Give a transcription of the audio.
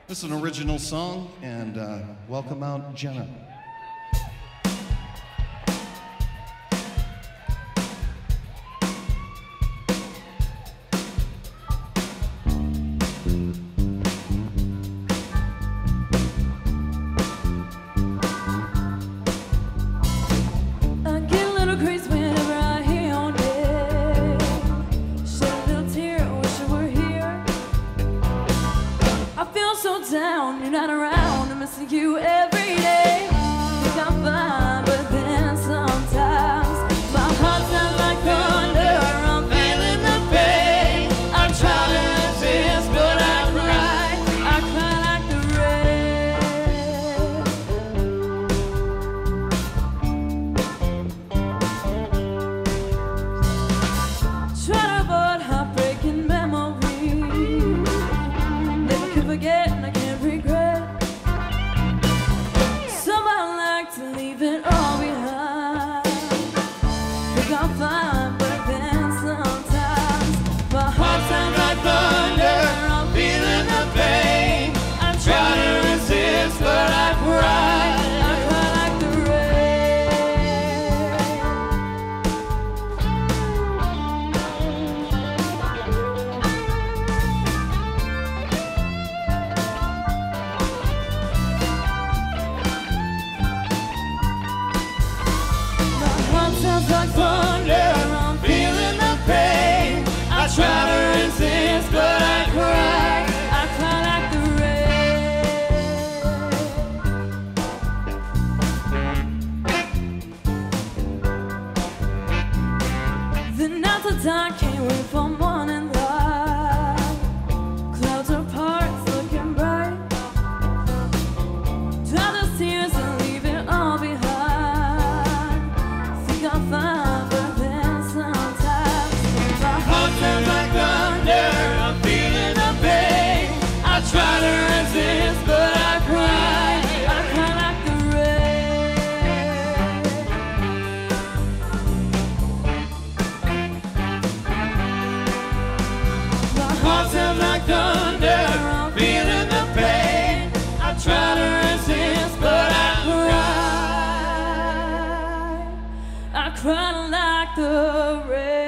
This is an original song, and welcome out Jenna. Down, you're not around, I'm missing you every day. Think I'm fine, but then sometimes my heart sounds like thunder. I'm feeling the pain. I try to resist, but I cry like the rain. Try to avoid heartbreaking memories. Never can forget. I'm fine, but then sometimes my heart sounds like thunder. I'm feeling the pain. I try to resist, but I cry like the My heart sounds like thunder. I'm feeling the pain. I try to resist, but I cry like the rain. The nights of dark can't wait for morning light. Clouds are parts looking bright. Dry the tears and leave it all behind. Think I'm fine, but then sometimes my heart sounds like thunder. I'm feeling the pain. I try to resist, but I cry like the rain. My heart sounds like thunder. I'm feeling the pain. I try to resist, but I cry like the rain.